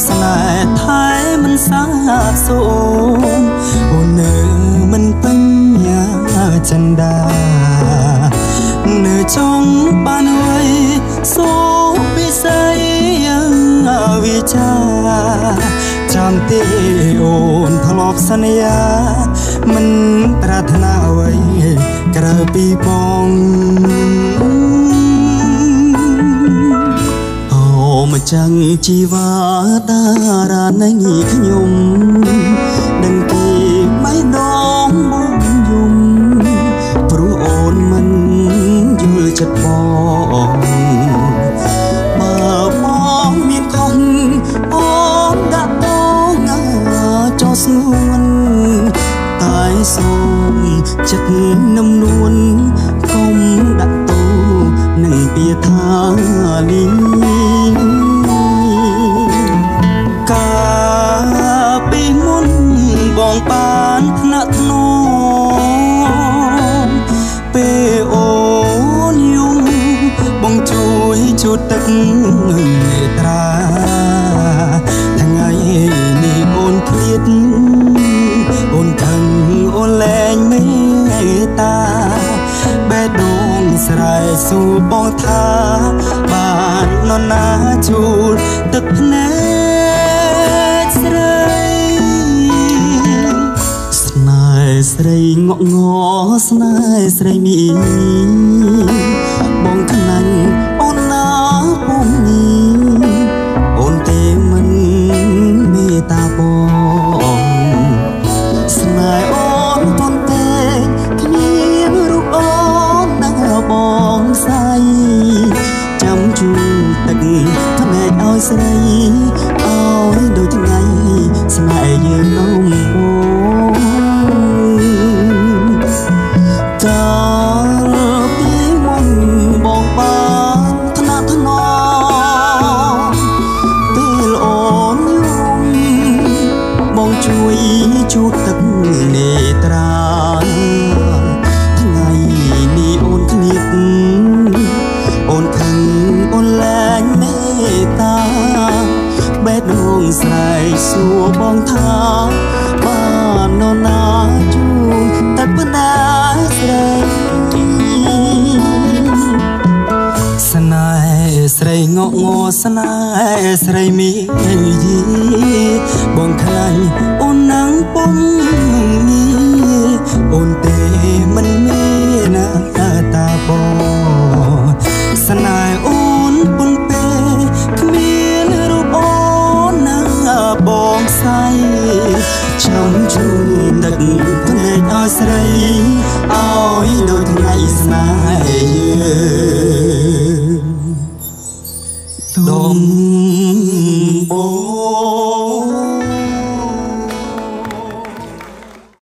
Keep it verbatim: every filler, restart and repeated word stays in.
ស្នេហ៍ថែមិនសាបសូន្យអូននៅមិនពេញចិន្តានៅចង់បានអ្វីសូពិស័យវិចាចាំទេអូនធ្លាប់សន្យាមិនប្រាថ្នាអ្វីក្រៅពីបងអូមកចាំងជីវ៉ាតារានៃខ្ញុំដឹងគេមិនដងបងយំព្រោះអូនមិនយល់ចិត្តបងបើបងមានខុសអូនដាក់តងចោលស្ងួនតែសូមចិត្តនំនួនកុំដាក់តូនឹងពាក្យថាលីកាពីមុនបងបានថ្នាក់ធ្នមពេលអូនយំបងជួយជូតទឹកមេត្រាថ្ងៃនេះអូនឃ្លាតអូនខឹងអូនលែងមេត្តាបេះដូងស្រែសួរបងថាបាននរណាជូតទឹកភ្នែកស្រីស្នេហ៍ស្រីងក់ងស្នេហ៍ស្រីមីបងខ្លាញ់អូនណាពុំនេះអូនទេមិនមេត្តាបងស្នេហ៍អូនប៉ុន្តែគ្មានរូបអូននឹងបងស្អីចាំជួទឹកភ្នែកឲ្យស្រីឲ្យដូចថ្ងៃស្នេហ៍យើងនំបងកាលពីមុនបងបានថ្នាក់ថ្នមពេលអូនយំបងជួយជូតទឹកនេត្រាថ្ងៃនេះអូនឃ្លាតអូនខឹងអូនលែងមេត្តាបេះដូងស្រែកសួរបងថាបាននរណាជូនទឹកភ្នែកស្រីស្នេហ៍ស្រីងក់ងស្នេហ៍ស្រីមីយីបងខ្លាញ់អូននឹងពុំ